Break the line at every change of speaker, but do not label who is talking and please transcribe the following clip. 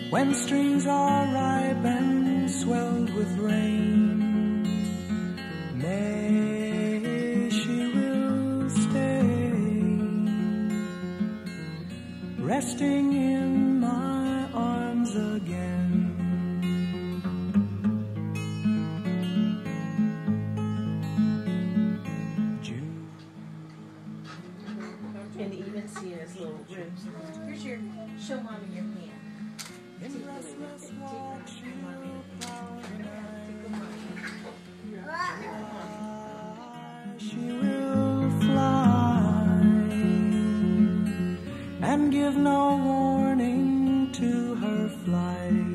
when strings are ripe and swelled with rain. Nay, she will stay, resting in my arms again.
And even see his little ribs. Here's your, show mommy your hand.
She will fly and give no warning to her flight.